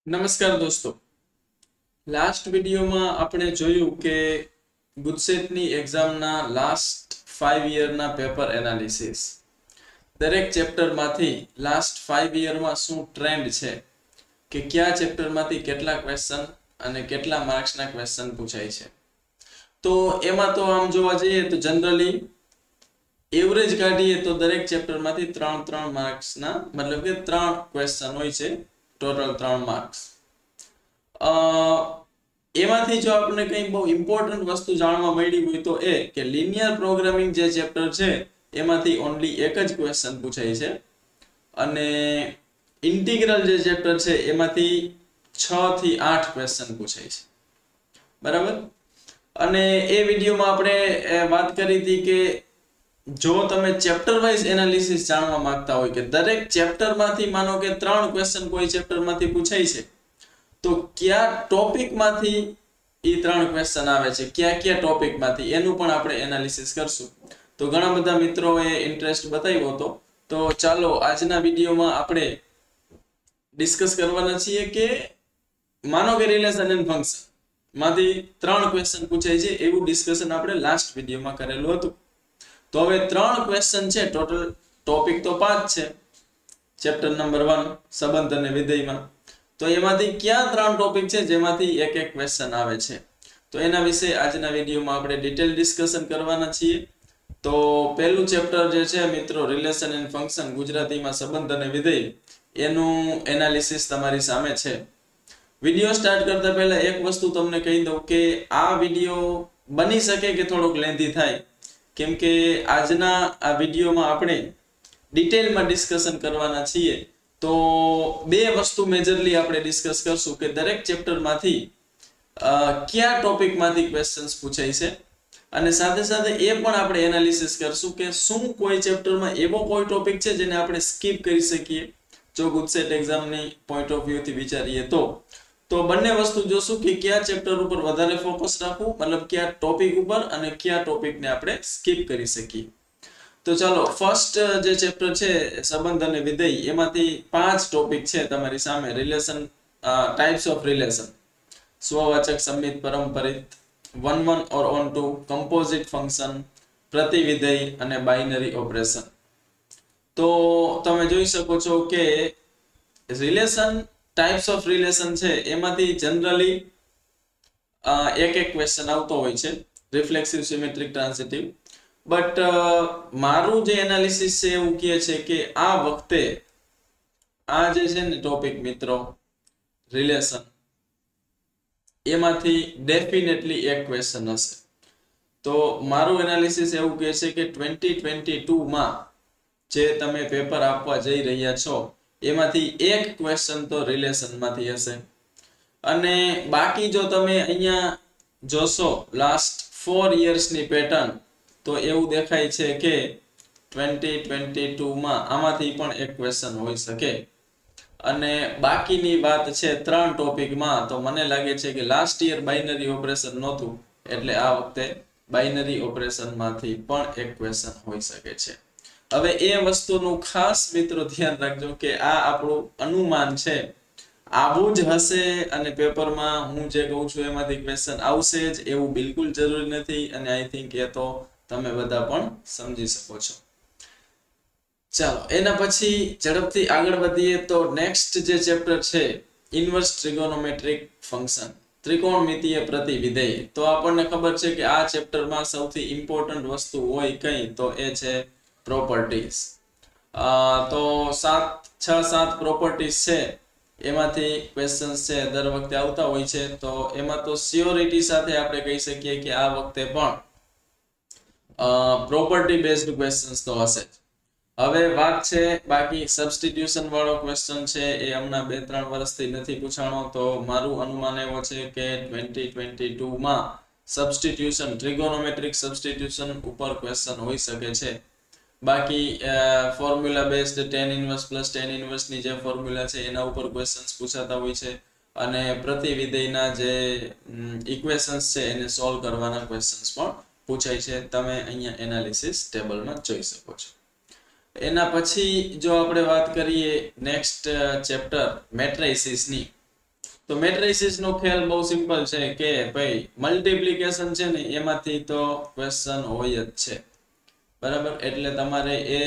નમસ્કાર દોસ્તો, લાસ્ટ વિડીયોમાં આપણે જોયું કે ગુજસેટની એક્ઝામના લાસ્ટ 5 યરના પેપર એનાલિસિસ દરેક ચેપ્ટરમાંથી લાસ્ટ 5 યરમાં શું ટ્રેન્ડ છે કે કયા ચેપ્ટરમાંથી કેટલા ક્વેશ્ચન અને કેટલા માર્ક્સના ક્વેશ્ચન પૂછાય છે। તો એમાં તો આમ જોવા જઈએ તો જનરલી એવરેજ કાઢીએ તો દરેક ચેપ્ટરમાંથી 3 માર્ક્સના મતલબ કે 3 ક્વેશ્ચન હોય છે, ટોટલ 3 માર્ક્સ। એમાંથી જો આપણે કંઈ બહુ ઇમ્પોર્ટન્ટ વસ્તુ જાણવા મળી હોય તો એ કે લિનિયર પ્રોગ્રામિંગ જે ચેપ્ટર છે એમાંથી ઓન્લી એક જ ક્વેશ્ચન પૂછાય છે અને ઇન્ટિગ્રલ જે ચેપ્ટર છે એમાંથી 6 થી 8 ક્વેશ્ચન પૂછાય છે, બરાબર। અને એ વિડીયોમાં આપણે વાત કરી હતી કે જો તમે ચેપ્ટર વાઇઝ એનાલિસિસ જાણવા માંગતા હોય કે દરેક ચેપ્ટરમાંથી માનો કે 3 ક્વેશ્ચન કોઈ ચેપ્ટરમાંથી પૂછાય છે તો કયા ટોપિકમાંથી એ 3 ક્વેશ્ચન આવે છે, કયા ટોપિકમાંથી, એનું પણ આપણે એનાલિસિસ કરશું। તો ઘણા બધા મિત્રોએ ઇન્ટરેસ્ટ બતાવ્યો હતો, તો ચાલો આજના વિડીયોમાં આપણે ડિસ્કસ કરવાના છીએ કે માનો કે રિલેશન એન્ડ ફંક્શન માંથી 3 ક્વેશ્ચન પૂછાય છે એવું ડિસ્કશન આપણે લાસ્ટ વિડીયોમાં કરેલું હતું। તો હવે 3 ક્વેશ્ચન છે, ટોટલ ટોપિક તો 5 છે ચેપ્ટર નંબર 1 સંબંધ અને વિધેયમાં। તો એમાંથી કયા 3 ટોપિક છે જેમાંથી એક ક્વેશ્ચન આવે છે, તો એના વિશે આજના વિડીયોમાં આપણે ડિટેલ ડિસ્કશન કરવાના છીએ। તો પહેલું ચેપ્ટર જે છે મિત્રો રિલેશન એન્ડ ફંક્શન, ગુજરાતીમાં સંબંધ અને વિધેય, એનું એનાલિસિસ તમારી સામે છે। વિડીયો સ્ટાર્ટ કરતા પહેલા એક વસ્તુ તમને કહી દઉં કે આ વિડીયો બની શકે કે થોડોક લેન્ધી થાય, કેમ કે આજના આ વિડીયોમાં આપણે ડિટેલમાં ડિસ્કશન કરવાના છીએ। તો બે વસ્તુ મેજરલી આપણે ડિસ્કસ કરશું કે દરેક ચેપ્ટરમાંથી કયા ટોપિકમાંથી ક્વેશ્ચન્સ પૂછાય છે અને સાથે સાથે એ પણ આપણે એનાલિસિસ કરશું કે શું કોઈ ચેપ્ટરમાં એવો કોઈ ટોપિક છે જેને આપણે સ્કીપ કરી શકીએ જો ગુજસેટ એક્ઝામની પોઈન્ટ ઓફ વ્યૂથી વિચારીએ તો બંને વસ્તુ જોશું કે કયા ચેપ્ટર ઉપર વધારે ફોકસ રાખવું, મતલબ કયા ટોપિક ઉપર અને કયા ટોપિકને આપણે સ્કીપ કરી શકીએ। તો ચાલો ફર્સ્ટ જે ચેપ્ટર છે સંબંધ અને વિધેય, એમાંથી 5 ટોપિક છે તમારી સામે। રિલેશન, ટાઇપ્સ ઓફ રિલેશન, સ્વવાચક, સંમિત, પરંપરિત, one or onto, composite function, પ્રતિવિધેય અને બાઇનરી ઓપરેશન। તો તમે જોઈ શકો છો કે રિલેશન, ટાઇપ્સ ઓફ રિલેશન છે એમાંથી જનરલી એક ક્વેશ્ચન આવતો હોય છે, રિફ્લેક્સિવ, સિમેટ્રિક, ટ્રાન્સિટિવ। બટ મારું જે એનાલિસિસ છે એવું કહે છે કે આ વખતે આ જે છે ને ટોપિક મિત્રો રિલેશન, એમાંથી ડેફિનેટલી એક ક્વેશ્ચન હશે। તો મારું એનાલિસિસ એવું કહે છે કે 2022 માં જે તમે પેપર આપવા જઈ રહ્યા છો એમાંથી એક ક્વેશ્ચન તો રિલેશનમાંથી હશે અને બાકી જો તમે અહીંયા જોશો લાસ્ટ 4 યર્સની પેટર્ન તો એવું દેખાય છે કે 2022 માં આમાંથી પણ એક ક્વેશ્ચન હોઈ શકે અને બાકીની વાત છે 3 ટોપિકમાં તો મને લાગે છે કે લાસ્ટ યર બાઇનરી ઓપરેશન નહોતું એટલે આ વખતે બાઇનરી ઓપરેશનમાંથી પણ એક ક્વેશ્ચન હોઈ શકે છે। હવે એ વસ્તુનું ખાસ મિત્રો ધ્યાન રાખજો કે આ આપણું અનુમાન છે, આવું જ હશે અને પેપરમાં હું જે કહું છું એમાંથી ક્વેશ્ચન આવશે જ એવું બિલકુલ જરૂરી નથી અને આઈ થિંક એ તો તમે બધા પણ સમજી શકો છો। ચાલો એના પછી ઝડપથી આગળ વધીએ તો નેક્સ્ટ જે ચેપ્ટર છે ઇન્વર્સ ટ્રિગોનોમેટ્રિક ફંક્શન, ત્રિકોણમિતીય પ્રતિવિધેય। તો આપણને ખબર છે કે આ ચેપ્ટરમાં સૌથી ઇમ્પોર્ટન્ટ વસ્તુ હોય કઈ તો એ છે પ્રોપર્ટીઝ। તો 6-7 પ્રોપર્ટીઝ છે એમાંથી ક્વેશ્ચન્સ છે દર વખતે આવતા હોય છે, તો એમાં તો સ્યોરિટી સાથે આપણે કહી શકીએ કે આ વખતે પણ પ્રોપર્ટી બેઝડ ક્વેશ્ચન્સ તો હશે જ। હવે વાત છે બાકી સબસ્ટિટ્યુશન વાળો ક્વેશ્ચન છે એ હમણાં 2-3 વર્ષથી નથી પૂછાણો, તો મારું અનુમાન એવો છે કે 2022 માં સબસ્ટિટ્યુશન, ટ્રિગોનોમેટ્રિક સબસ્ટિટ્યુશન ઉપર ક્વેશ્ચન હોઈ શકે છે। બાકી formula based tan inverse plus tan inverse ની જે ફોર્મ્યુલા છે એના ઉપર ક્વેશ્ચન્સ પૂછાતા હોય છે અને પ્રતિવિધેયના જે ઇક્વેશન્સ છે એને સોલ્વ કરવાના ક્વેશ્ચન્સ પણ પૂછાય છે, તમે અહીંયા એનાલિસિસ ટેબલમાં જોઈ શકો છો। એના પછી જો આપણે વાત કરીએ નેક્સ્ટ ચેપ્ટર મેટ્રિસિસની, તો મેટ્રિસીસ નો ખ્યાલ બહુ સિમ્પલ છે કે ભાઈ મલ્ટીપ્લિકેશન છે ને એમાંથી તો ક્વેશ્ચન હોય જ છે, બરાબર. એટલે તમારે એ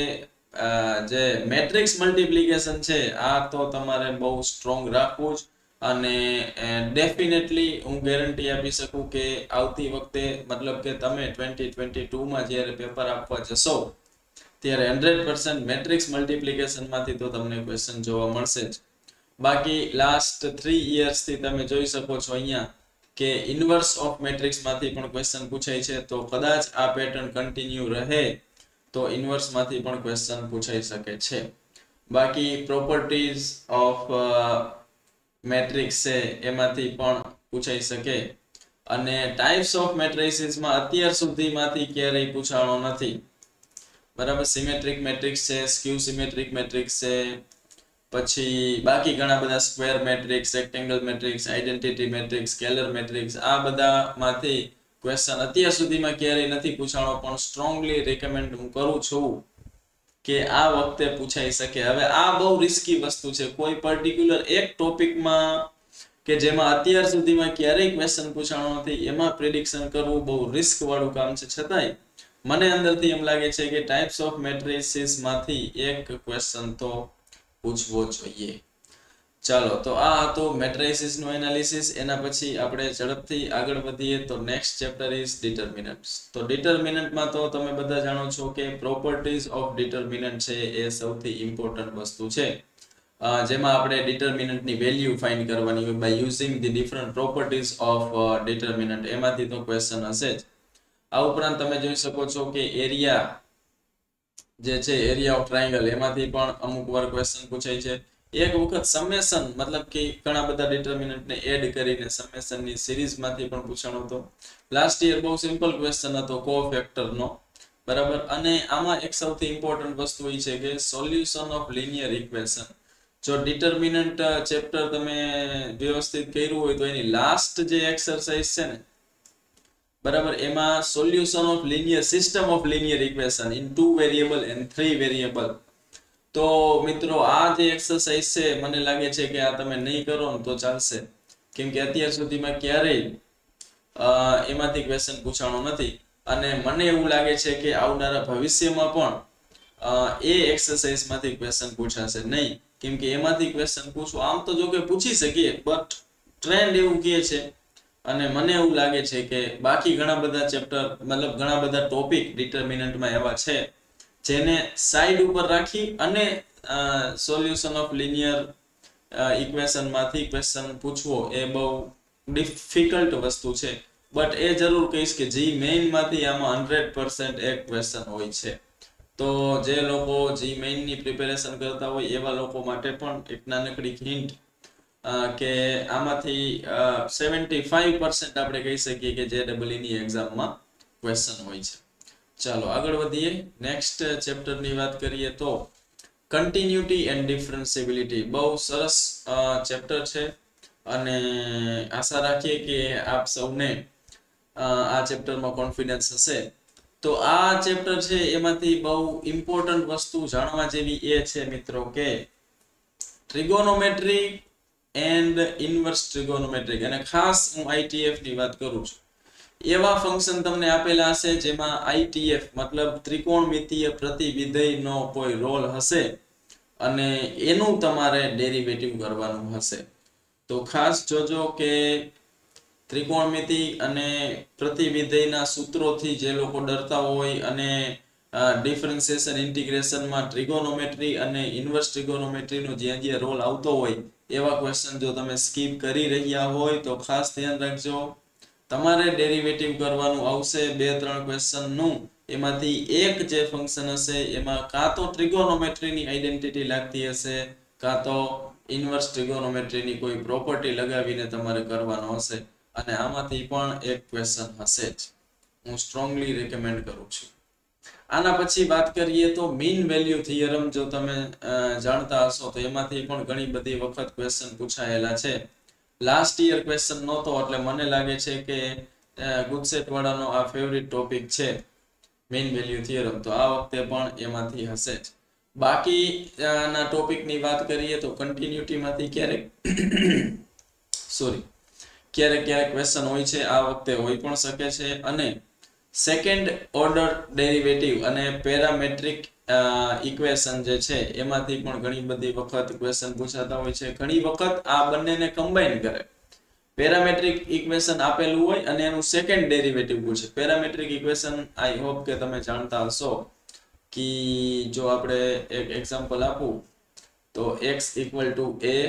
જે મેટ્રિક્સ મલ્ટીપ્લિકેશન છે આ તો તમારે બહુ સ્ટ્રોંગ રાખવું જ, અને ડેફિનેટલી હું ગેરંટી આપી શકું કે આવતી વખતે મતલબ કે તમે 2022 માં જ્યારે પેપર આપવા જશો ત્યારે 100% મેટ્રિક્સ મલ્ટીપ્લિકેશન માંથી તો તમને ક્વેશ્ચન જોવા મળશે જ. બાકી લાસ્ટ 3 years થી તમે જોઈ શકો છો અહીંયા કે ઇન્વર્સ ઓફ મેટ્રિક્સ માંથી પણ ક્વેશ્ચન પૂછાય છે, તો કદાચ આ પેટર્ન કન્ટિન્યુ રહે તો ઇન્વર્સ માંથી પણ ક્વેશ્ચન પૂછાઈ શકે છે. બાકી પ્રોપર્ટીઝ ઓફ મેટ્રિક્સ છે એમાંથી પણ પૂછાઈ શકે, અને ટાઇપ્સ ઓફ મેટ્રિસીસ માં અત્યાર સુધીમાંથી ક્યારેય પૂછાણો નથી, બરાબર. સિમેટ્રિક મેટ્રિક્સ છે, સ્ક્યુ સિમેટ્રિક મેટ્રિક્સ છે, પછી બાકી ઘણા બધા square matrix, rectangle matrix, identity matrix, scalar matrix, આ બધામાંથી ક્વેશ્ચન અત્યાર સુધીમાં ક્યારેય નથી પૂછાણો, પણ સ્ટ્રોંગલી રેકમેન્ડ હું કરું છું કે આ વખતે પૂછાઈ શકે. હવે આ બહુ રિસ્કી વસ્તુ છે, કોઈ પર્ટિક્યુલર એક ટોપિકમાં કે જેમાં અત્યાર સુધીમાં ક્યારેય ક્વેશ્ચન પૂછાણો નથી એમાં પ્રિડિક્શન કરવું બહુ રિસ્ક વાળું કામ છે. છતાંય મને અંદરથી એમ લાગે છે કે ટાઇપ્સ ઓફ મેટ્રિસીસ માંથી એક ક્વેશ્ચન તો પૂછવો જોઈએ. ચાલો, તો આ હતો મેટ્રિસીસ નું એનાલિસિસ. એના પછી આપણે ઝડપથી આગળ વધીએ તો નેક્સ્ટ ચેપ્ટર ઇઝ ડિટર્મિનન્ટ્સ. તો ડિટર્મિનન્ટમાં તો તમે બધા જાણો છો કે પ્રોપર્ટીઝ ઓફ ડિટર્મિનન્ટ છે એ સૌથી ઇમ્પોર્ટન્ટ વસ્તુ છે, જેમાં આપણે ડિટર્મિનન્ટની વેલ્યુ ફાઇન્ડ કરવાની હોય by using the different properties of determinant. એમાંથી તો ક્વેશ્ચન હશે જ. આ ઉપરાંત તમે જોઈ શકો છો કે એરિયા જે છે, એરિયા ઓફ ટ્રાયંગલ, એમાંથી પણ અમુક વાર ક્વેશ્ચન પૂછાય છે. એક વખત સમેશન મતલબ કે ઘણા બધા ડિટર્મિનન્ટને એડ કરીને સમેશનની સિરીઝમાંથી પણ પૂછાણો હતો. લાસ્ટ યર બહુ સિમ્પલ ક્વેશ્ચન હતો કોફેક્ટરનો, બરાબર. અને આમાં એક સૌથી ઇમ્પોર્ટન્ટ વસ્તુ એ છે કે સોલ્યુશન ઓફ લિનિયર ઇક્વેશન. જો ડિટર્મિનન્ટ ચેપ્ટર તમે વ્યવસ્થિત કર્યું હોય તો એની લાસ્ટ જે એક્સરસાઇઝ છે ને, બરાબર, એમાં solution of linear system of linear equation in 2 variable and 3 variable. તો મિત્રો આ જે એક્સરસાઇઝ છે મને લાગે છે કે આ તમે નહીં કરો ને તો ચાલશે, કેમ કે અત્યાર સુધીમાં ક્યારેય એમાંથી ક્વેશ્ચન પૂછાણો નથી, અને મને એવું લાગે છે કે આવનારા ભવિષ્યમાં પણ એ એક્સરસાઇઝ માંથી ક્વેશ્ચન પૂછાશે નહીં, કેમ કે એમાંથી ક્વેશ્ચન પૂછવું આમ તો જો કે પૂછી શકીએ, બટ ટ્રેન્ડ એવું કહે છે, અને મને એવું લાગે છે કે બાકી ઘણા બધા ચેપ્ટર મતલબ ઘણા બધા ટોપિક ડિટર્મિનન્ટમાં એવા છે જેને સાઈડ ઉપર રાખી અને સોલ્યુશન ઓફ લિનિયર ઇક્વેશન માંથી ક્વેશ્ચન પૂછવો એ બહુ ડિફિકલ્ટ વસ્તુ છે. બટ એ જરૂર કહીશ કે જી મેઇન માંથી આમાં 100% એક ક્વેશ્ચન હોય છે. તો જે લોકો જી મેઇન ની પ્રિપેરેશન કરતા હોય એવા લોકો માટે પણ એક નાનકડી હિન્ટ કે આમાંથી 75% આપણે કહી શકીએ કે JEE ની એક્ઝામમાં ક્વેશ્ચન હોય છે. ચાલો આગળ વધીએ. નેક્સ્ટ ચેપ્ટર ની વાત કરીએ તો કન્ટિન્યુટી એન્ડ ડિફરન્સિબિલિટી. બહુ સરસ ચેપ્ટર છે, અને આશા રાખીએ કે આપ સૌને આ ચેપ્ટરમાં કોન્ફિડન્સ હશે. તો આ ચેપ્ટર છે એમાંથી બહુ ઇમ્પોર્ટન્ટ વસ્તુ જાણવા જેવી એ છે મિત્રો કે ટ્રિગોનોમેટ્રી એન્ડ ઇન્વર્સ ટ્રિગોનોમેટ્રિક, અને ખાસ હું ITF ની વાત કરું છું. એવા ફંક્શન તમને આપેલા હશે જેમાં ITF મતલબ ત્રિકોણમિતીય પ્રતિવિધેયનો કોઈ રોલ હશે અને એનું તમારે ડેરિવેટિવ કરવાનું હશે. તો ખાસ જોજો કે ત્રિકોણમિતિ અને પ્રતિવિધેયના સૂત્રોથી જે લોકો ડરતા હોય અને ડિફરન્શિએશન ઇન્ટિગ્રેશનમાં ટ્રિગોનોમેટ્રી અને ઇન્વર્સ ટ્રિગોનોમેટ્રીનો જ્યાં રોલ આવતો હોય એવા ક્વેશ્ચન જો તમે સ્કીપ કરી રહ્યા હોય તો ખાસ ધ્યાન રાખજો. તમારે ડેરિવેટિવ કરવાનું આવશે 2-3 ક્વેશ્ચનનું. એમાંથી એક જે ફંક્શન હશે એમાં કાં તો ટ્રિગોનોમેટ્રીની આઈડેન્ટિટી લાગતી હશે, કાં તો ઇન્વર્સ ટ્રિગોનોમેટ્રીની કોઈ પ્રોપર્ટી લગાવીને તમારે કરવાનો હશે, અને આમાંથી પણ એક ક્વેશ્ચન હશે જ. હું સ્ટ્રોંગલી રેકમેન્ડ કરું છું. આના પછી વાત કરીએ તો મીન વેલ્યુ થિયરમ. જો તમે જાણતા હશો તો એમાંથી પણ ઘણી બધી વખત ક્વેશ્ચન પૂછાયેલા છે. લાસ્ટ યર ક્વેશ્ચન નહોતો એટલે મને લાગે છે કે ગુજસેટ વાળાનો આ ફેવરિટ ટોપિક છે મીન વેલ્યુ થિયરમ, તો આ વખતે પણ એમાંથી હશે જ. બાકી ના ટોપિકની વાત કરીએ તો કન્ટિન્યુટી માંથી ક્યારેક સોરી, ક્યારેક ક્યારેક ક્વેશ્ચન હોય છે, આ વખતે હોઈ પણ શકે છે. અને સેકન્ડ ઓર્ડર ડેરિવેટિવ અને પેરામેટ્રિક ઇક્વેશન જે છે એમાંથી પણ ઘણી બધી વખત ક્વેશ્ચન પૂછાતા હોય છે. ઘણી વખત આ બંનેને કમ્બાઈન કરે, પેરામેટ્રિક ઇક્વેશન આપેલું હોય અને એનું સેકન્ડ ડેરિવેટિવ પૂછે. પેરામેટ્રિક ઇક્વેશન આઈ હોપ કે તમે જાણતા હશો કે જો આપણે એક એક્ઝામ્પલ આપું તો x = a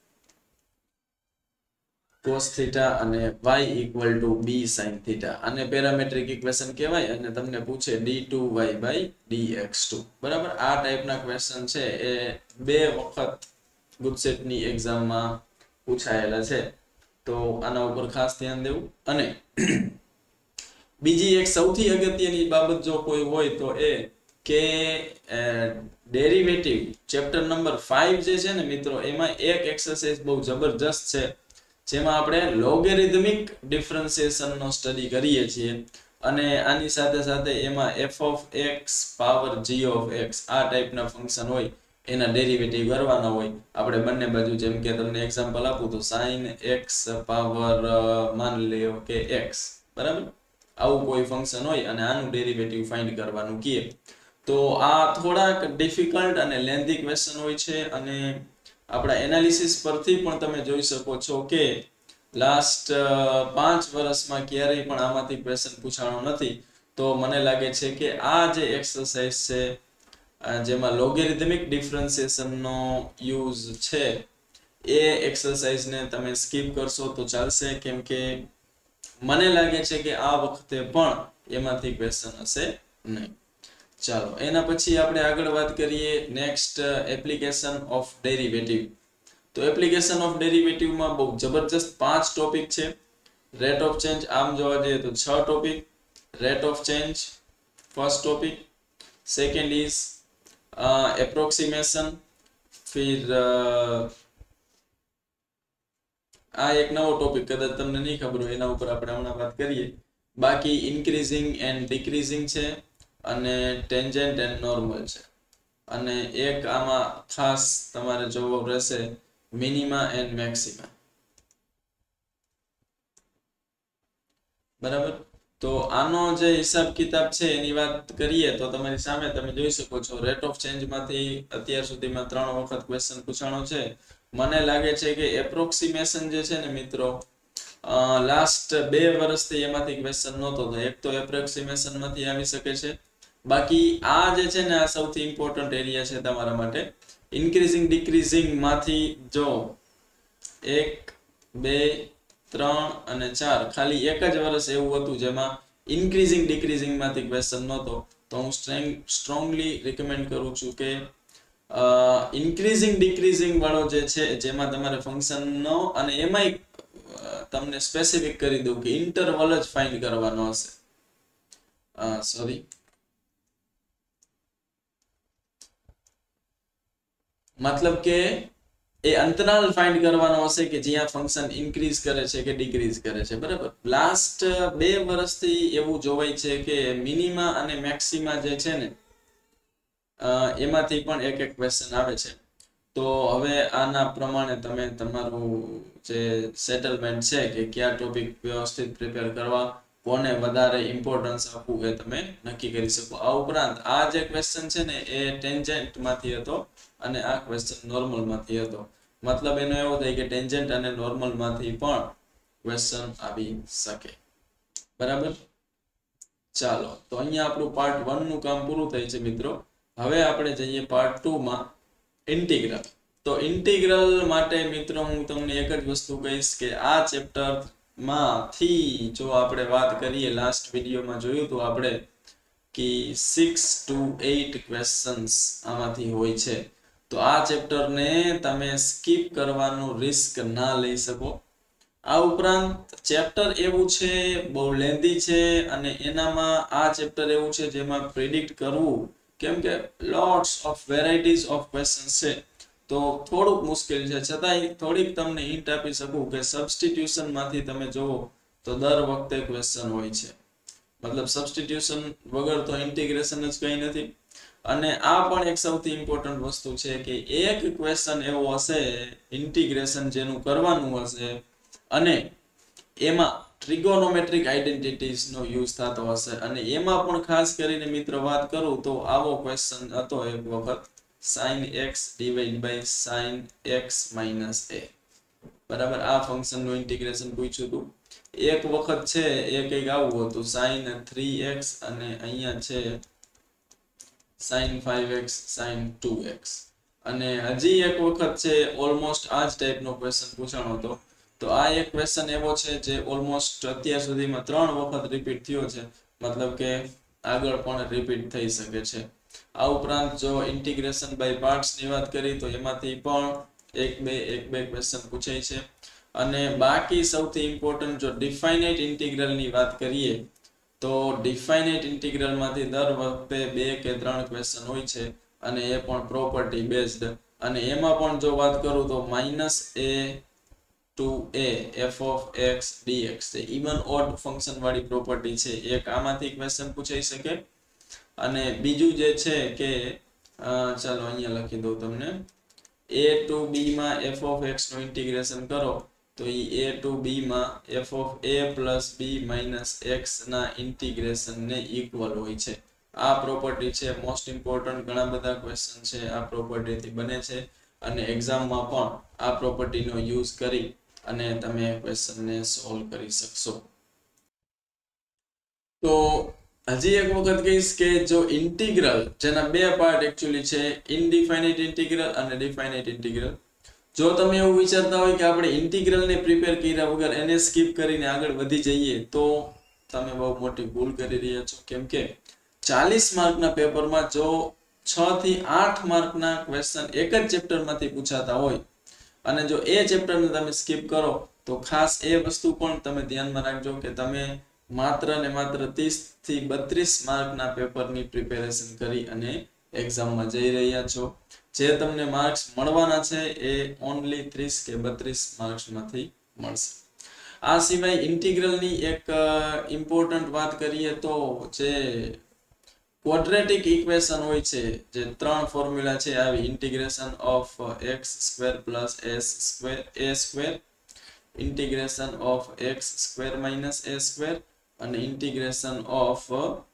cos θ અને y = b sin θ, આને પેરામેટ્રિક ઇક્વેશન કહેવાય. અને તમને પૂછે d2y/dx2, બરાબર. આ ટાઈપના ક્વેશ્ચન છે એ બે વખત ગુજસેટની એક્ઝામમાં પૂછાયેલા છે, તો આના ઉપર ખાસ ધ્યાન દેવું. અને બીજી એક સૌથી અગત્યની બાબત જો કોઈ હોય તો એ કે ડેરિવેટિવ ચેપ્ટર નંબર 5 જે છે ને મિત્રો, એમાં એક એક્સરસાઇઝ બહુ જબરજસ્ત છે, જેમાં આપણે લોગેરિધમિક ડિફરન્સિએશન નો સ્ટડી કરીએ છીએ. અને આની સાથે સાથે એમાં f(x) પાવર g(x) આ ટાઈપના ફંક્શન હોય, એના ડેરિવેટિવ કરવાના હોય. આપણે બંને બાજુ, જેમ કે તમને એક્ઝામ્પલ આપું તો sin x પાવર માન લ્યો કે x, બરાબર. આવું કોઈ ફંક્શન હોય અને આનું ડેરિવેટિવ ફાઇન્ડ કરવાનું કહે, તો આ થોડાક ડિફિકલ્ટ અને લેન્ધી ક્વેશ્ચન હોય છે. અને આપણા એનાલિસિસ પરથી પણ તમે જોઈ શકો છો કે લાસ્ટ 5 વર્ષમાં ક્યારેય પણ આમાંથી ક્વેશ્ચન પૂછાણો નથી. તો મને લાગે છે કે આ જે એક્સરસાઇઝ છે જેમાં લોગેરિધમિક ડિફરન્સિએશન નો યુઝ છે, એ એક્સરસાઇઝને તમે સ્કીપ કરશો તો ચાલશે, કેમ કે મને લાગે છે કે આ વખતે પણ એમાંથી ક્વેશ્ચન હશે નહીં. ચાલો, એના પછી આપણે આગળ વાત કરીએ નેક્સ્ટ એપ્લિકેશન ઓફ ડેરિવેટિવ. તો એપ્લિકેશન ઓફ ડેરિવેટિવ માં બહુ જબરજસ્ત 5 ટોપિક છે. રેટ ઓફ ચેન્જ આમ જોવા જઈએ તો 6 topic. Rate of change first topic, second is approximation, फिर આ એક નવો ટોપિક કદાચ તમને નહીં ખબર હોય, એના ઉપર આપણે હમણાં વાત કરીએ. બાકી ઇન્ક્રીઝિંગ એન્ડ ડિક્રીઝિંગ છે અને ટેન્જન્ટ એન્ડ નોર્મલ છે. અને એક આમાં ખાસ તમારે જોવો રહેશે મિનિમા એન્ડ મેક્સિમા, બરાબર. તો આનો જે હિસાબ કિતાબ છે એની વાત કરીએ તો તમારી સામે તમે જોઈ શકો છો રેટ ઓફ ચેન્જ માંથી અત્યાર સુધીમાં 3 વખત ક્વેશ્ચન પૂછાણો છે. મને લાગે છે કે એપ્રોક્સિમેશન જે છે ને મિત્રો, લાસ્ટ 2 વર્ષથી એમાંથી ક્વેશ્ચન નહોતો, તો એક તો એપ્રોક્સિમેશન માંથી આવી શકે છે. બાકી આ જે છે ને આ સૌથી ઇમ્પોર્ટન્ટ એરિયા છે તમારા માટે. ઇન્ક્રીઝિંગ ડિક્રીઝિંગ માંથી જો 1, 2, 3 અને 4 ખાલી એક જ વર્ષ એવું હતું જેમાં ઇન્ક્રીઝિંગ ડિક્રીઝિંગ માંથી ક્વેશ્ચન નહોતો, તો હું સ્ટ્રોંગલી રિકમેન્ડ કરું છું કે ઇન્ક્રીઝિંગ ડિક્રીઝિંગ વાળો જે છે જેમાં તમારે ફંક્શન નો અને એમાંય તમને સ્પેસિફિક કરી દઉં કે ઇન્ટરવલ જ ફાઇન્ડ કરવાનો હશે. સોરી, મતલબ કે એ અંતરાલ ફાઇન્ડ કરવાનો હશે કે જ્યાં ફંક્શન ઇન્ક્રીઝ કરે છે કે ડિક્રીઝ કરે છે, બરાબર. લાસ્ટ 2 વર્ષથી એવું જોવાય છે કે મિનિમા અને મેક્સિમા જે છે ને એમાંથી પણ એક ક્વેશ્ચન આવે છે. તો હવે આના પ્રમાણે તમે તમારું જે સેટલમેન્ટ છે કે કયા ટોપિક વ્યવસ્થિત પ્રિપેર કરવા, કોને વધારે ઇમ્પોર્ટન્સ આપવું એ તમે નક્કી કરી શકો. આ ઉપરાંત આ જે ક્વેશ્ચન છે ને એ ટેન્જન્ટ માંથી હતો અને આ ક્વેશ્ચન નોર્મલ માંથી હતો. મતલબ એનો એવો થાય કે ટેન્જન્ટ અને નોર્મલ માંથી પણ ક્વેશ્ચન આવી શકે, બરાબર. ચાલો, તો અહીંયા આપણું પાર્ટ 1 નું કામ પૂરું થાય છે મિત્રો. હવે આપણે જઈએ પાર્ટ 2 માં, ઇન્ટિગ્રલ. તો ઇન્ટિગ્રલ માટે મિત્રો હું તમને એક જ વસ્તુ કહીશ કે આ ચેપ્ટર માંથી જો આપણે વાત કરીએ, લાસ્ટ વિડીયોમાં જોયું તો આપણે કે 6 to 8 ક્વેશ્ચન્સ આમાંથી હોય છે. તો આ ચેપ્ટરને તમે સ્કીપ કરવાનું રિસ્ક ના લઈ શકો. આ ઉપરાંત ચેપ્ટર એવું છે બહુ લેન્ધી છે અને એનામાં આ ચેપ્ટર એવું છે જેમાં પ્રિડિક્ટ કરવું, કેમ કે lots of varieties of questions છે, તો થોડુંક મુશ્કેલ છે. છતાંય થોડીક તમને હિન્ટ આપી શકું કે સબસ્ટિટ્યુશન માંથી તમે જોવો તો દર વખતે ક્વેશ્ચન હોય છે. મતલબ સબસ્ટિટ્યુશન વગર તો ઇન્ટિગ્રેશન જ કંઈ નથી. અને આ પણ એક સૌથી ઇમ્પોર્ટન્ટ વસ્તુ છે કે એક ક્વેશ્ચન એવો હશે ઇન્ટિગ્રેશન જેનું કરવાનું હશે અને એમાં ટ્રિગોનોમેટ્રિક આઇડેન્ટિટીઝ નો યુઝ થતો હશે અને એમાં પણ ખાસ કરીને મિત્ર વાત કરું તો આવો ક્વેશ્ચન હતો એક વખત sin x divide by sin x minus a બરાબર આ ફંક્શન નું ઇન્ટિગ્રેશન પૂછ્યું હતું એક વખત છે એ કંઈક આવું હતું sin 3x અને અહીંયા છે sin 5x sin 2x અને હજી એક વખત છે ઓલમોસ્ટ આ જ ટાઈપનો ક્વેશ્ચન પૂછાણો હતો તો આ એક ક્વેશ્ચન એવો છે જે ઓલમોસ્ટ અત્યાર સુધીમાં 3 વખત રિપીટ થયો છે મતલબ કે આગળ પણ રિપીટ થઈ શકે છે આ ઉપરાંત જો ઇન્ટિગ્રેશન બાય પાર્ટ્સ ની વાત કરી તો એમાંથી પણ એક બે ક્વેશ્ચન પૂછાય છે અને બાકી સૌથી ઇમ્પોર્ટન્ટ જો ડિફાઇનાઇટ ઇન્ટિગ્રલ ની વાત કરીએ તો ડિફાઇનાઇટ ઇન્ટિગ્રલ માંથી દર વખતે 2 કે 3 ક્વેશ્ચન હોય છે અને એ પણ પ્રોપર્ટી બેઝડ અને એમાં પણ જો વાત કરું તો -a to a f of x dx છે ઇવન ઓડ ફંક્શન વાળી પ્રોપર્ટી છે એક આમાંથી ક્વેશ્ચન પૂછાઈ શકે અને બીજું જે છે કે ચાલો અહીંયા લખી દઉં તમને a to b માં f of x નું ઇન્ટિગ્રેશન કરો તો એ a to b માં f of a plus b minus x ના ઇન્ટિગ્રેશન ને ઇક્વલ હોય છે આ પ્રોપર્ટી છે મોસ્ટ ઇમ્પોર્ટન્ટ ઘણા બધા ક્વેશ્ચન છે આ પ્રોપર્ટી થી બને છે અને એક્ઝામ માં પણ આ પ્રોપર્ટી નો યુઝ કરી અને તમે ક્વેશ્ચન ને સોલ્વ કરી શકશો તો હજી એક વખત કહીશ કે જો ઇન્ટિગ્રલ જેના બે પાર્ટ એક્ચ્યુઅલી છે ઇનડિફાઇનાઇટ ઇન્ટિગ્રલ અને ડિફાઇનાઇટ ઇન્ટિગ્રલ જો તમે એવું વિચારતા હોય કે આપણે ઇન્ટિગ્રલ ને પ્રિપેર કર્યા વગર એને સ્કીપ કરીને આગળ વધી જઈએ તો તમે બહુ મોટી ભૂલ કરી રહ્યા છો કેમ કે 40 માર્કના પેપરમાં જો 6 થી 8 માર્કના ક્વેશ્ચન એક જ ચેપ્ટરમાંથી પૂછાતા હોય અને જો એ ચેપ્ટરને તમે સ્કીપ કરો તો ખાસ એ વસ્તુ પણ તમે ધ્યાનમાં રાખજો કે તમે માત્ર ને માત્ર 30 થી 32 માર્કના પેપરની પ્રિપેરેશન કરી અને એક્ઝામમાં જઈ રહ્યા છો જે તમને માર્ક્સ મળવાના છે એ ઓન્લી 30 કે 32 માર્ક્સમાંથી મળશે આ સિવાય ઇન્ટિગ્રલની એક ઇમ્પોર્ટન્ટ વાત કરીએ તો જે ક્વોડ્રેટિક ઇક્વેશન હોય છે જે ત્રણ ફોર્મ્યુલા છે આવી integration of x square plus s square a square integration of x square minus a square અને integration of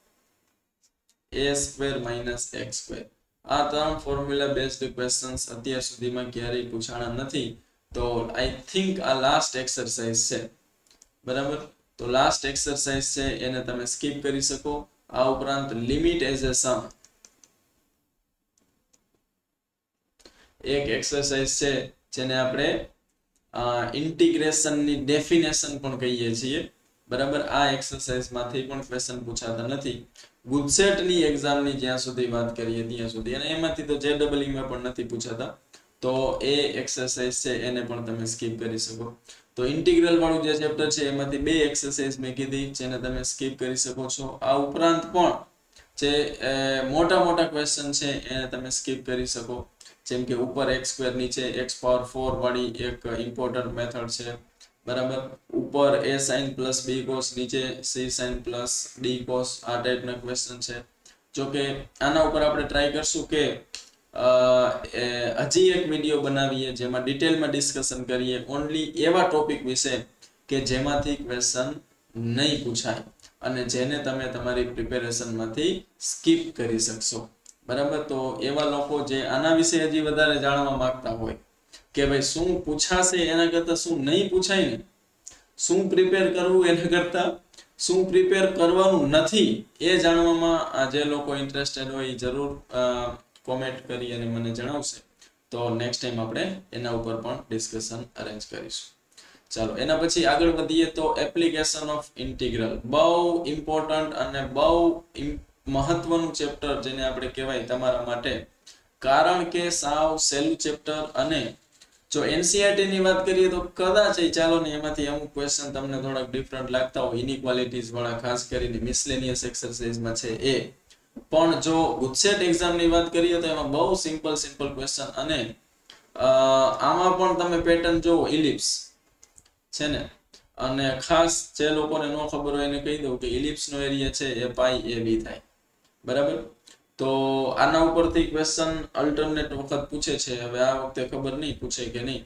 a square minus x square આ ત્રણ ફોર્મ્યુલા બેઝડ ક્વેશ્ચન્સ અત્યાર સુધીમાં ક્યારેય પૂછાણા નથી તો આઈ થિંક આ લાસ્ટ એક્સરસાઇઝ છે બરાબર તો લાસ્ટ એક્સરસાઇઝ છે એને તમે સ્કીપ કરી શકો આ ઉપરાંત લિમિટ એઝ અ સમ એક એક્સરસાઇઝ છે જેને આપણે ઇન્ટિગ્રેશન ની ડેફિનેશન પણ કહીએ છીએ બરાબર આ એક્સરસાઇઝ માંથી પણ ક્વેશ્ચન પૂછાતા નથી ગુજસેટ ની એક્ઝામ ની જ્યાં સુધી વાત કરીએ ત્યાં સુધી અને એમાંથી તો JEE માં પણ નથી પૂછાતા તો એ એક્સરસાઇઝ છે એને પણ તમે સ્કીપ કરી શકો તો ઇન્ટિગ્રલ વાળું જે ચેપ્ટર છે એમાંથી બે એક્સરસાઇઝ મેં કીધી જેને તમે સ્કીપ કરી શકો છો આ ઉપરાંત પણ જે મોટા ક્વેશ્ચન છે એને તમે સ્કીપ કરી શકો જેમ કે ઉપર x² નીચે x⁴ વાળી એક ઇમ્પોર્ટન્ટ મેથડ છે બરાબર ઉપર a sin plus b cos નીચે c sin plus d cos આ ટાઈપના ક્વેશ્ચન છે જો કે આના ઉપર આપણે ટ્રાય કરશું કે હજી એક વિડિયો બનાવીએ જેમાં ડિટેલમાં ડિસ્કશન કરીએ ઓન્લી એવા ટોપિક વિશે કે જેમાંથી ક્વેશ્ચન નહીં પૂછાય અને જેને તમે તમારી પ્રિપેરેશનમાંથી સ્કીપ કરી શકશો બરાબર તો એવા લોકો જે આના વિશે હજી વધારે જાણવા માંગતા હોય કે ભાઈ શું પૂછાશે એના કરતા શું નહીં પૂછાય ને શું પ્રિપેર કરવું એના કરતા શું પ્રિપેર કરવાનું નથી એ જાણવામાં જે લોકો ઇન્ટરેસ્ટેડ હોય જરૂર કોમેન્ટ કરી અને મને જણાવશે તો નેક્સ્ટ ટાઈમ આપણે એના ઉપર પણ ડિસ્કશન અરેન્જ કરીશું ચાલો એના પછી આગળ વધીએ તો એપ્લિકેશન ઓફ ઇન્ટિગ્રલ બહુ ઇમ્પોર્ટન્ટ અને બહુ મહત્વનું ચેપ્ટર જેને આપણે કહેવાય તમારા માટે કારણ કે સાવ સહેલું ચેપ્ટર અને જો એનસીઈઆરટી ની વાત કરીએ તો કદાચ ચાલો ને એમાંથી અમુક ક્વેશ્ચન તમને થોડાક ડિફરન્ટ લાગતા હોય ઇનઇક્વાલિટીઝ વાળા ખાસ કરીને મિસલેનિયસ એક્સરસાઇઝમાં છે એ પણ જો ગુજસેટ એક્ઝામ ની વાત કરીએ તો એમાં બહુ સિમ્પલ ક્વેશ્ચન અને આમાં પણ તમે પેટર્ન જોવો ઇલિપ્સ છે ને અને ખાસ જે લોકોને ન ખબર હોય એને કહી દઉં કે ઇલિપ્સ નો એરિયા છે એ પાઈ ab થાય બરાબર તો આના ઉપરથી ક્વેશ્ચન અલ્ટરનેટ વખત પૂછે છે હવે આ વખતે ખબર નહીં પૂછે કે નહીં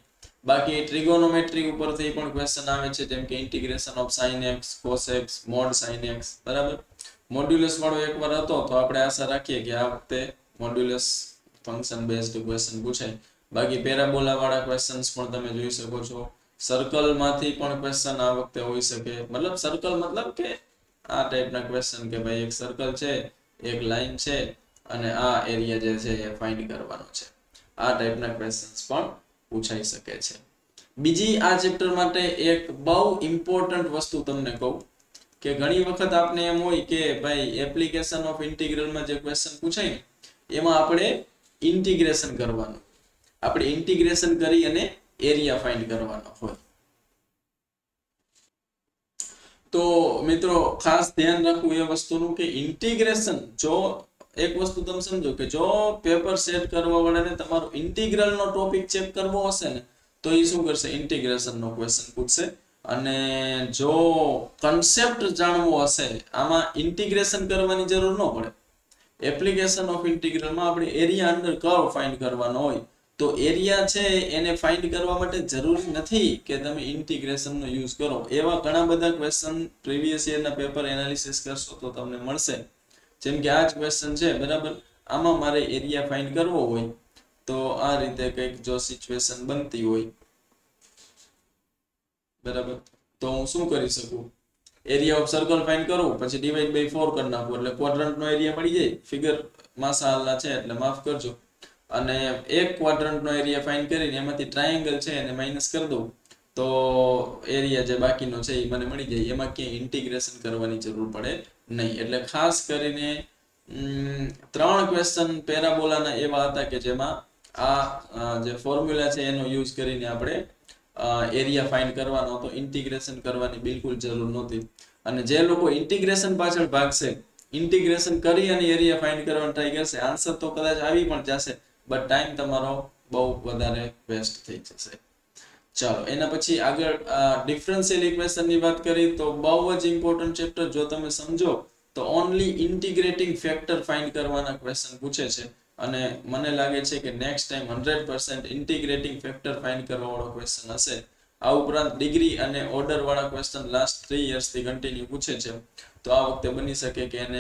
બાકી ટ્રિગોનોમેટ્રી ઉપરથી પણ ક્વેશ્ચન આવે છે, જેમ કે integration of sin x cos x mod sin x, બરાબર. મોડ્યુલસ વાળો એકવાર હતો તો આપણે આશા રાખીએ કે આ વખતે મોડ્યુલસ ફંક્શન બેઝડ ક્વેશ્ચન પૂછાય. બાકી પેરાબોલા વાળા ક્વેશ્ચન્સ પણ તમે જોઈ શકો છો. સર્કલ માંથી પણ ક્વેશ્ચન આ વખતે હોઈ શકે, મતલબ સર્કલ મતલબ કે આ ટાઈપના ક્વેશ્ચન કે ભાઈ એક સર્કલ છે, એક લાઈન છે અને આ એરિયા જે છે એ ફાઇન્ડ કરવાનો છે. આ ટાઈપના ક્વેશ્ચન્સ પણ પૂછાઈ શકે છે. બીજી આ ચેપ્ટર માટે એક બહુ ઇમ્પોર્ટન્ટ વસ્તુ તમને કહું કે ઘણી વખત આપને એમ હોય કે ભાઈ એપ્લિકેશન ઓફ ઇન્ટિગ્રલમાં જે ક્વેશ્ચન પૂછાય ને એમાં આપણે ઇન્ટિગ્રેશન કરવાનું, આપણે ઇન્ટિગ્રેશન કરી અને એરિયા ફાઇન્ડ કરવાનો હોય. તો મિત્રો ખાસ ધ્યાન રાખવું એ વસ્તુનું કે ઇન્ટિગ્રેશન, જો એક વસ્તુ તમે સમજો કે જો પેપર સેટ કરવા વાળાને તમારો ઇન્ટિગ્રલ નો ટોપિક ચેક કરવો હશે ને તો એ શું કરશે, ઇન્ટિગ્રેશન નો ક્વેશ્ચન પૂછશે. અને જો કન્સેપ્ટ જાણવો હશે આમાં ઇન્ટિગ્રેશન કરવાની જરૂર ન પડે. એપ્લિકેશન ઓફ ઇન્ટિગ્રલમાં આપણે એરિયા અંડર કર્વ ફાઇન્ડ કરવાનો હોય તો એરિયા છે એને ફાઇન્ડ કરવા માટે જરૂરી નથી કે તમે ઇન્ટિગ્રેશનનો યુઝ કરો. એવા ઘણા બધા ક્વેશ્ચન પ્રીવિયસ યરના પેપર એનાલિસિસ કરશો તો તમને મળશે. જેમ કે આ જ ક્વેશ્ચન છે, બરાબર. આમાં મારે એરિયા ફાઇન્ડ કરવો હોય તો આ રીતે કંઈક જો સિચ્યુએશન બનતી હોય, બરાબર, તો હું શું કરી શકું, એરિયા ઓફ સર્કલ ફાઇન્ડ કરું, પછી ડિવાઈડ બાય 4 કરી નાખું એટલે ક્વોડ્રન્ટનો એરિયા મળી જાય. ફિગર માશાઅલ્લાહ છે એટલે માફ કરજો. અને એક ક્વોડ્રન્ટનો એરિયા ફાઇન્ડ કરીને એમાંથી ટ્રાયેંગલ છે એને માઈનસ કરી દઉં તો એરિયા જે બાકીનો છે એ મને મળી જાય. એમાં ક્યાંય ઇન્ટિગ્રેશન કરવાની જરૂર પડે નહીં. એટલે ખાસ કરીને 3 ક્વેશ્ચન પેરાબોલાના એવા હતા કે જેમાં આ જે ફોર્મ્યુલા છે એનો યુઝ કરીને આપણે એરિયા ફાઇન્ડ કરવાનો હતો, ઇન્ટિગ્રેશન કરવાની બિલકુલ જરૂર નહોતી. અને જે લોકો ઇન્ટિગ્રેશન પાછળ ભાગશે, ઇન્ટિગ્રેશન કરી અને એરિયા ફાઇન્ડ કરવાનો ટ્રાય કરશે, આન્સર તો કદાચ આવી પણ જશે બટ ટાઈમ તમારો બહુ વધારે વેસ્ટ થઈ જશે. ચાલો એના પછી આગળ ડિફરન્શિયલ ઇક્વેશનની વાત કરી તો બહુ જ ઇમ્પોર્ટન્ટ ચેપ્ટર. જો તમે સમજો તો ઓનલી ઇન્ટિગ્રેટિંગ ફેક્ટર ફાઇન્ડ કરવાના ક્વેશ્ચન પૂછે છે અને મને લાગે છે કે next time 100% integrating factor find કરવા વાળો ક્વેશ્ચન હશે. આ ઉપરાંત ડિગ્રી અને ઓર્ડર વાળા ક્વેશ્ચન લાસ્ટ 3 years થી કન્ટિન્યુ પૂછે છે તો આ વખતે બની શકે કે એને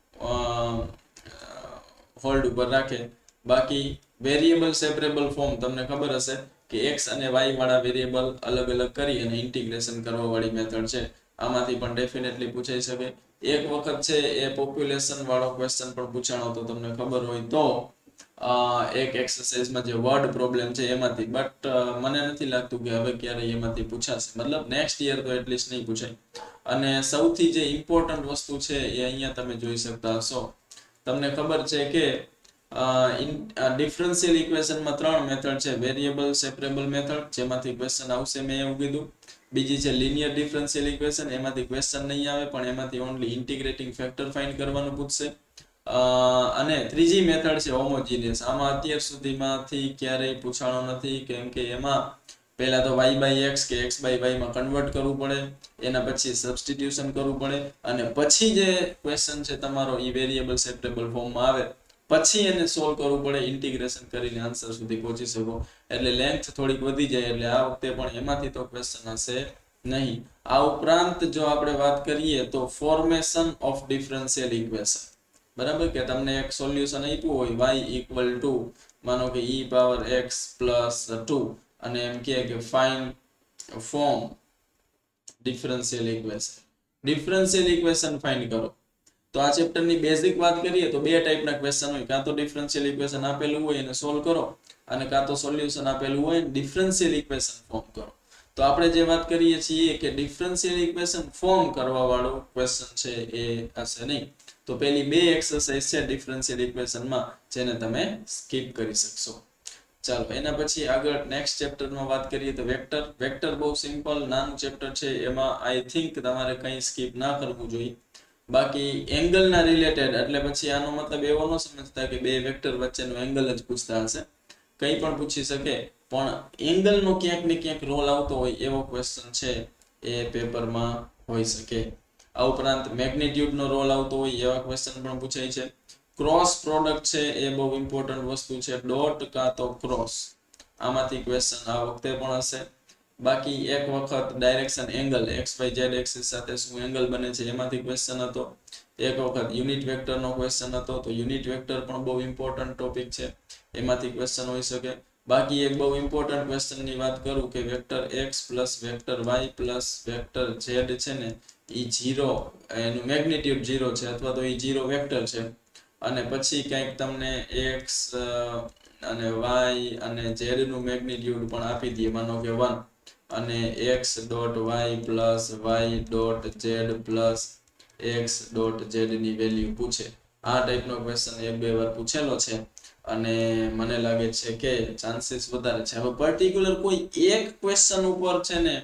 હોલ્ડ ઉપર રાખે. બાકી વેરિયેબલ સેપરેબલ ફોર્મ તમને ખબર હશે કે x અને y વાળા વેરિયેબલ અલગ અલગ કરી અને ઇન્ટિગ્રેશન કરવા વાળી મેથડ છે. આમાંથી પણ ડેફિનેટલી પૂછાઈ શકે. એક વખત છે એ પોપ્યુલેશન વાળો ક્વેશ્ચન પણ પૂછાણો તો તમને ખબર હોય તો એક એક્સરસાઇઝમાં જે વર્ડ પ્રોબ્લેમ છે એમાંથી, બટ મને નથી લાગતું કે હવે ક્યારેય એમાંથી પૂછાશે, મતલબ નેક્સ્ટ યર તો એટલીસ્ટ નહીં પૂછાય. અને સૌથી જે ઇમ્પોર્ટન્ટ વસ્તુ છે એ અહીંયા તમે જોઈ શકતા હશો. તમને ખબર છે કે ડિફરન્શિયલ ઇક્વેશનમાં 3 મેથડ છે. વેરિયેબલ સેપરેબલ મેથડ જેમાંથી ક્વેશ્ચન આવશે, મેં એવું કીધું. બીજી છે લિનિયર ડિફરન્શિયલ ઇક્વેશન, એમાંથી ક્વેશ્ચન નહીં આવે પણ એમાંથી ઓનલી ઇન્ટિગ્રેટિંગ ફેક્ટર ફાઇન્ડ કરવાનું પૂછશે. અને ત્રીજી મેથડ છે હોમોજીનિયસ. આમાં અત્યાર સુધીમાંથી ક્યારેય પૂછાણો નથી કેમ કે એમાં પહેલા તો y/x કે x/y માં કન્વર્ટ કરવું પડે, એના પછી સબસ્ટિટ્યુશન કરવું પડે અને પછી જે ક્વેશ્ચન છે તમારો એ વેરિયેબલ સેપરેબલ ફોર્મમાં આવે પછી એને સોલ્વ કરવું પડે. ઇન્ટિગ્રેશન કરીને આન્સર સુધી પહોંચી શકો એટલે લેન્થ થોડીક વધી જાય. એટલે આ વખતે પણ એમાંથી તો ક્વેશ્ચન હશે નહીં. આ ઉપરાંત જો આપણે વાત કરીએ તો ફોર્મેશન ઓફ ડિફરન્શિયલ ઇક્વેશન, બરાબર, કે તમને એક સોલ્યુશન આપ્યું હોય y = માનો કે e⁻x + 2 અને એમ કહે કે find form differential equation. Differential equation find કરો તો આ ચેપ્ટરની બેઝિક વાત કરીએ તો 2 ટાઈપના ક્વેશ્ચન હોય. કાં તો ડિફરન્શિયલ ઇક્વેશન આપેલું હોય એને સોલ્વ કરો અને કાં તો સોલ્યુશન આપેલું હોય ડિફરન્શિયલ ઇક્વેશન ફોર્મ કરો. તો આપણે જે વાત કરીએ છીએ કે ડિફરન્શિયલ ઇક્વેશન ફોર્મ કરવા વાળો ક્વેશ્ચન છે એ હશે નહીં. તો પેલી 2 એક્સરસાઇઝ છે ડિફરન્શિયલ ઇક્વેશનમાં જેને તમે સ્કીપ કરી શકશો. ચાલો એના પછી આગળ નેક્સ્ટ ચેપ્ટરમાં વાત કરીએ તો વેક્ટર. વેક્ટર બહુ સિમ્પલ નાનું ચેપ્ટર છે, એમાં આઈ થિંક તમારે કંઈ સ્કીપ ના કરવું જોઈએ. બાકી એંગલના રિલેટેડ એટલે પછી આનો મતલબ એવો ન સમજતા કે 2 વેક્ટર વચ્ચેનો એંગલ જ પૂછતા હશે. કંઈ પણ પૂછી શકે પણ એંગલનો ક્યાંક ને ક્યાંક રોલ આવતો હોય એવો ક્વેશ્ચન છે એ પેપરમાં હોઈ શકે. આ ઉપરાંત મેગ્નિટ્યુડનો રોલ આવતો હોય એવા ક્વેશ્ચન પણ પૂછાય છે. ક્રોસ પ્રોડક્ટ છે એ બહુ ઇમ્પોર્ટન્ટ વસ્તુ છે. ડોટ કાં તો ક્રોસ આમાંથી ક્વેશ્ચન આ વખતે પણ હશે. બાકી એક વખત ડાયરેક્શન એંગલ XYZ એક્સિસ સાથે શું એંગલ બને છે એમાંથી ક્વેશ્ચન હતો. એક વખત યુનિટ વેક્ટરનો ક્વેશ્ચન હતો. તો યુનિટ વેક્ટર પણ બહુ ઇમ્પોર્ટન્ટ ટોપિક છે, એમાંથી ક્વેશ્ચન હોઈ શકે. બાકી એક બહુ ઇમ્પોર્ટન્ટ ક્વેશ્ચનની વાત કરું કે vector x plus vector y plus vector z છે ને એ 0, એનું મેગ્નિટ્યુડ 0 છે અથવા તો એ 0 વેક્ટર છે, અને પછી કંઈક તમને x અને y અને z નું મેગ્નિટ્યુડ પણ આપી દે, માનો કે 1, અને x dot y plus y dot z plus x dot z ની વેલ્યુ પૂછે. આ ટાઈપનો ક્વેશ્ચન એક બે વાર પૂછેલો છે અને મને લાગે છે કે ચાન્સીસ વધારે છે. હવે પર્ટિક્યુલર કોઈ એક ક્વેશ્ચન ઉપર છે ને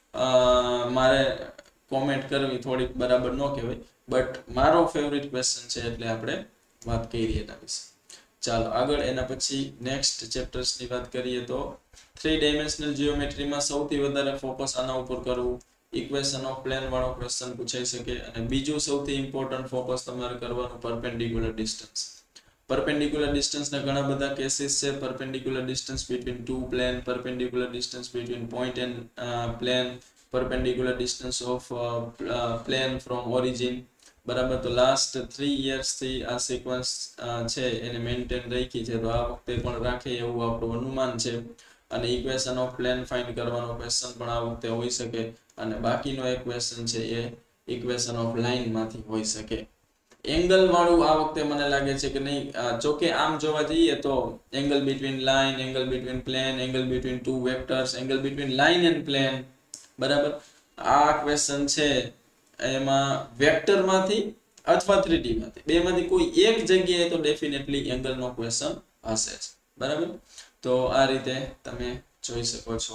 મારે કોમેન્ટ કરવી થોડીક બરાબર ન કહેવાય, બટ મારો ફેવરિટ ક્વેશ્ચન છે એટલે આપણે વાત કરી એના વિશે. ચાલો આગળ એના પછી નેક્સ્ટ ચેપ્ટર્સની વાત કરીએ તો 3 ડાયમેન્શનલ જીઓમેટ્રીમાં સૌથી વધારે ફોકસ આના ઉપર કરવું. ઇક્વેશન ઓફ પ્લેન વાળો ક્વેશ્ચન પૂછાઈ શકે. અને બીજું સૌથી ઇમ્પોર્ટન્ટ ફોકસ તમારે કરવાનું પરપેન્ડિક્યુલર ડિસ્ટન્સ. પરપેન્ડિક્યુલર ડિસ્ટન્સના ઘણા બધા કેસીસ છે. Perpendicular distance between two plane, perpendicular distance between point and plane, perpendicular distance of plane from origin. બરાબર. તો લાસ્ટ 3 years થી આ સિક્વન્સ છે એને મેન્ટેન રાખી છે, તો આ વખતે પણ રાખે એવું આપણું અનુમાન છે. અને ઇક્વેશન ઓફ પ્લેન ફાઇન્ડ કરવાનો ક્વેશ્ચન પણ આ વખતે હોઈ શકે. અને બાકીનો એક ક્વેશ્ચન છે એ ઇક્વેશન ઓફ લાઇન માંથી હોઈ શકે. એંગલ વાળું આ વખતે મને લાગે છે કે નહીં. જોકે આમ જોવા જઈએ તો angle between line, angle between plane, angle between two vectors, angle between line and plane, બરાબર, આ ક્વેશ્ચન છે એમાં વેક્ટર માંથી અથવા 3D માંથી બેમાંથી કોઈ એક જગ્યાએ તો ડેફિનેટલી એંગલ નો ક્વેશ્ચન હશે જ. બરાબર. તો આ રીતે તમે જોઈ શકો છો.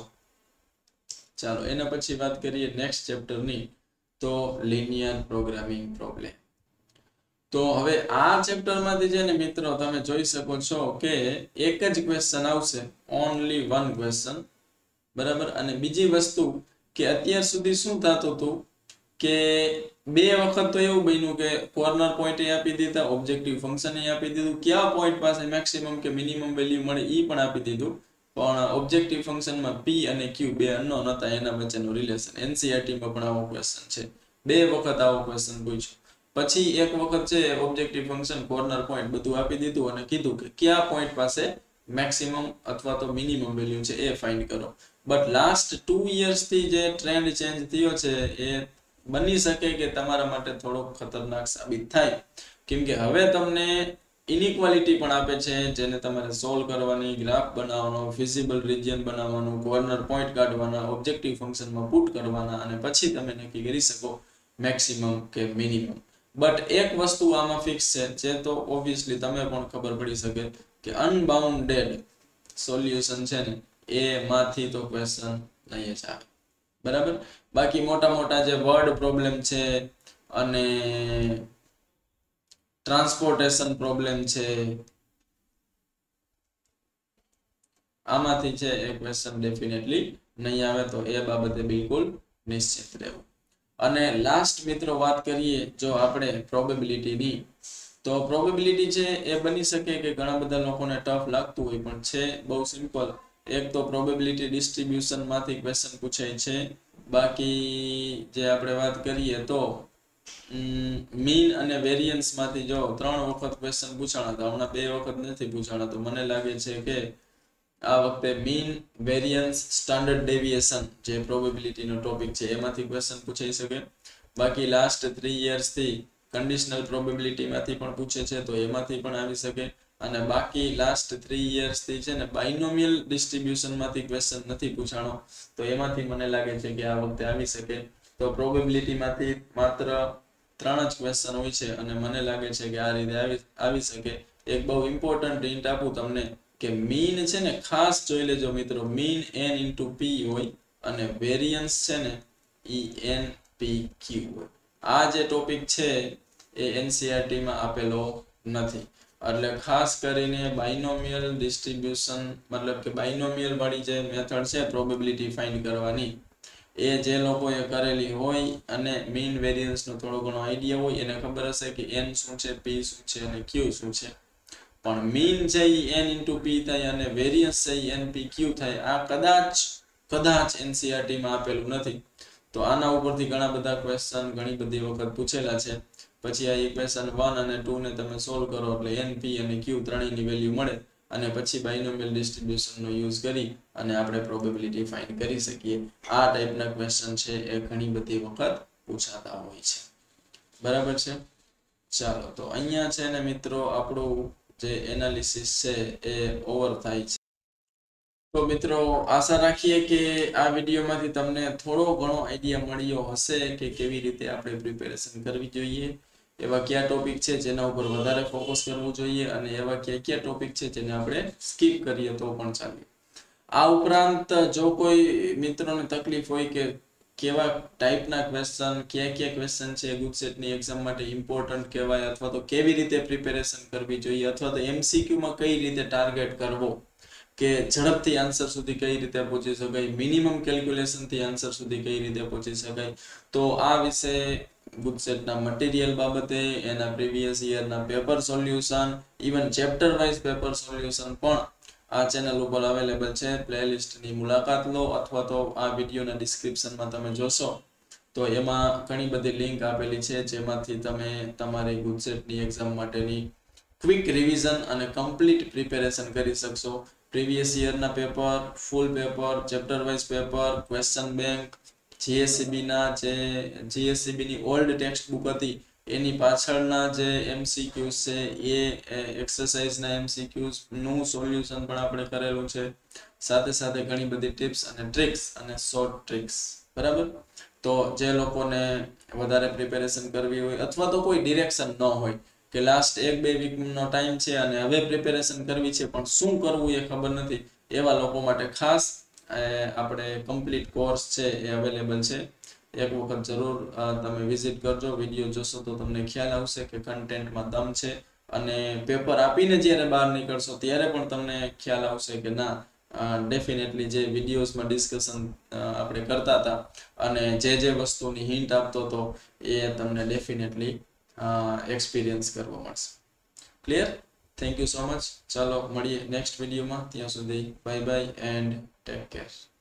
ચાલો એના પછી વાત કરીએ નેક્સ્ટ ચેપ્ટરની, તો લિનિયર પ્રોગ્રામિંગ પ્રોબ્લેમ. તો હવે આ ચેપ્ટરમાંથી છે ને મિત્રો તમે જોઈ શકો છો કે એક જ ક્વેશ્ચન આવશે, ઓનલી વન ક્વેશ્ચન. બરાબર. અને બીજી વસ્તુ કે અત્યાર સુધી શું થતું હતું કે બે વખત તો એવું બન્યું કે કોર્નર પોઈન્ટ આપી દીધા, ઓબ્જેક્ટિવ ફંક્શન આપી દીધું, કયા પોઈન્ટ પાસે મેક્સિમમ કે મિનિમમ વેલ્યુ મળે એ પણ આપી દીધું, પણ ઓબ્જેક્ટિવ ફંક્શનમાં p અને q બે અનનોન હતા, એના વચ્ચેનું રિલેશન. એનસીઈઆરટી માં પણ આવો ક્વેશ્ચન છે. બે વખત આવો ક્વેશ્ચન પૂછ્યો. પછી એક વખત છે ઓબ્જેક્ટિવ ફંક્શન, કોર્નર પોઈન્ટ બધું આપી દીધું અને કીધું કે કયા પોઈન્ટ પાસે મેક્સિમમ અથવા તો મિનિમમ વેલ્યુ છે એ ફાઇન્ડ કરો. બટ લાસ્ટ 2 years થી જે ટ્રેન્ડ ચેન્જ થયો છે એ બની શકે કે તમારા માટે થોડોક ખતરનાક સાબિત થાય, કેમ કે હવે તમને ઇનઇક્વાલિટી પણ આપે છે જેને તમારે સોલ્વ કરવાની, ગ્રાફ બનાવવાનો, ફિઝિબલ રિજિયન બનાવવાનું, કોર્નર પોઈન્ટ કાઢવાના, ઓબ્જેક્ટિવ ફંક્શનમાં પુટ કરવાના અને પછી તમે નક્કી કરી શકો મેક્સિમમ કે મિનિમમ. બટ એક વસ્તુ આમાં ફિક્સ છે જે તો ઓબ્વિયસલી તમે પણ ખબર પડી શકે કે અનબાઉન્ડેડ સોલ્યુશન છે ને એમાંથી તો ક્વેશ્ચન નહીં જ આવે. બરાબર. બાકી મોટા મોટા જે વર્ડ પ્રોબ્લેમ છે અને ટ્રાન્સપોર્ટેશન પ્રોબ્લેમ છે આમાંથી છે એ ક્વેશ્ચન ડેફિનેટલી નહીં આવે, તો એ બાબતે બિલકુલ નિશ્ચિત રહેવું. અને લાસ્ટ મિત્રો વાત કરીએ જો આપણે પ્રોબેબિલિટીની, તો પ્રોબેબિલિટી છે એ બની શકે કે ઘણા બધા લોકોને ટફ લાગતું હોય, પણ છે બહુ સિમ્પલ. એક તો પ્રોબેબિલિટી ડિસ્ટ્રીબ્યુશન માંથી ક્વેશ્ચન પૂછાય છે. બાકી જે આપણે વાત કરીએ તો મીન અને વેરિયન્સ માંથી જો 3 વખત ક્વેશ્ચન પૂછાણા હતા, હમણાં 2 વખત નથી પૂછાણા, તો મને લાગે છે કે આ વખતે મીન, વેરિયન્સ, સ્ટાન્ડર્ડ ડેવિએશન જે પ્રોબેબિલિટી નો ટોપિક છે એમાંથી ક્વેશ્ચન પૂછાઈ શકે. બાકી લાસ્ટ 3 years થી કન્ડિશનલ પ્રોબેબિલિટી માંથી પણ પૂછે છે, તો એમાંથી પણ આવી શકે. અને બાકી લાસ્ટ 3 years થી છે ને બાયનોમિયલ ડિસ્ટ્રીબ્યુશન માંથી ક્વેશ્ચન નથી પૂછાણો, તો એમાંથી મને લાગે છે કે આ વખતે આવી શકે. તો પ્રોબેબિલિટી માંથી માત્ર 3 જ ક્વેશ્ચન હોય છે અને મને લાગે છે કે આ રીતે આવી શકે. એક બહુ ઇમ્પોર્ટન્ટ હિન્ટ આપું તમને કે મીન છે ને ખાસ જોઈ લેજો મિત્રો, મીન n * p હોય અને વેરિયન્સ છે ને e n p q હોય. આ જે ટોપિક છે એ એનસીઈઆરટી માં આપેલો નથી, એટલે ખાસ કરીને બાયનોમિયલ ડિસ્ટ્રીબ્યુશન મતલબ કે બાયનોમિયલ વાળી જે મેથડ છે પ્રોબેબિલિટી ફાઇન્ડ કરવાની, એ જે લોકોએ કરેલી હોય અને મીન વેરિયન્સ નો થોડો ઘણો આઈડિયા હોય એને ખબર હશે કે n શું છે, p શું છે અને q શું છે. પણ મીન છે એ n * p થાય અને વેરિયન્સ છે એ npq થાય. આ કદાચ NCERT માં આપેલું નથી. તો આના ઉપરથી ઘણા બધા ક્વેશ્ચન ઘણી બધી વખત પૂછેલા છે. પછી આ ઇક્વેશન 1 અને 2 ને તમે સોલ્વ કરો એટલે n p અને q ત્રણેયની વેલ્યુ મળે અને પછી બાયનોમિયલ ડિસ્ટ્રીબ્યુશનનો યુઝ કરી અને આપણે પ્રોબેબિલિટી ફાઇન્ડ કરી શકીએ. આ ટાઈપના ક્વેશ્ચન છે એ ઘણી બધી વખત પૂછાતા હોય છે. બરાબર છે. ચાલો તો અહીંયા છે ને મિત્રો આપણું જે એનાલિસિસ છે એ ઓવર થાય છે. તો મિત્રો આશા રાખીએ કે આ વિડીયોમાંથી તમને થોડો ઘણો આઈડિયા મળ્યો હશે કે કેવી રીતે આપણે પ્રિપેરેશન કરવી જોઈએ, એવા કયા ટોપિક છે જેના ઉપર વધારે ફોકસ કરવું જોઈએ અને એવા કયા ટોપિક છે જેને આપણે સ્કીપ કરીએ તો પણ ચાલે. આ ઉપરાંત જો કોઈ મિત્રોને તકલીફ હોય કે કેવા ટાઈપના ક્વેશ્ચન કયા ક્વેશ્ચન છે ગુજસેટની એક્ઝામ માટે ઇમ્પોર્ટન્ટ કહેવાય અથવા તો કેવી રીતે પ્રિપેરેશન કરવી જોઈએ અથવા તો MCQ માં કઈ રીતે ટાર્ગેટ કરવો કે ઝડપથી આન્સર સુધી કઈ રીતે પહોંચી શકાય, મિનિમમ કેલ્ક્યુલેશનથી આન્સર સુધી કઈ રીતે પહોંચી શકાય, તો આ વિશે ગુજસેટના મટીરિયલ બાબતે એના પ્રીવિયસ યરના paper solution even chapter wise paper solution પણ આ ચેનલ ઉપર અવેલેબલ છે. પ્લેલિસ્ટની મુલાકાત લો અથવા તો આ વિડીયોના ડિસ્ક્રિપ્શનમાં તમે જોશો તો એમાં ઘણી બધી લિંક આપેલી છે જેમાંથી તમે તમારી ગુજસેટની એક્ઝામ માટેની ક્વિક રિવિઝન અને કમ્પ્લીટ પ્રિપેરેશન કરી શકશો. પ્રીવિયસ યરના paper, full paper, chapter wise paper, question bank, GSCB ની ઓલ્ડ ટેક્સ્ટ બુક હતી એની પાછળના જે MCQs છે એ એક્સરસાઇઝના MCQs નું સોલ્યુશન પણ આપણે કરેલું છે. સાથે સાથે ઘણી બધી ટિપ્સ અને ટ્રિક્સ અને શોર્ટ ટ્રિક્સ. બરાબર. તો જે લોકોને વધારે પ્રિપેરેશન કરવી હોય અથવા તો કોઈ ડિરેક્શન ન હોય કે લાસ્ટ 1-2 વીકનો ટાઈમ છે અને હવે પ્રિપેરેશન કરવી છે પણ શું કરવું એ ખબર નથી, એવા લોકો માટે ખાસ આપણે કમ્પ્લીટ કોર્સ છે એ અવેલેબલ છે. એક વખત જરૂર તમે વિઝિટ કરજો, વિડીયો જોશો તો તમને ખ્યાલ આવશે કે કન્ટેન્ટમાં દમ છે અને પેપર આપીને જ્યારે બહાર નીકળશો ત્યારે પણ તમને ખ્યાલ આવશે કે ના ડેફિનેટલી જે વિડીયોઝમાં ડિસ્કશન આપણે કરતા હતા અને જે વસ્તુની હિન્ટ આપતો હતો એ તમને ડેફિનેટલી એક્સપિરિયન્સ કરવા મળશે. Clear? Thank you so much. ચાલો મળીએ નેક્સ્ટ વિડીયોમાં. ત્યાં સુધી bye bye and take care.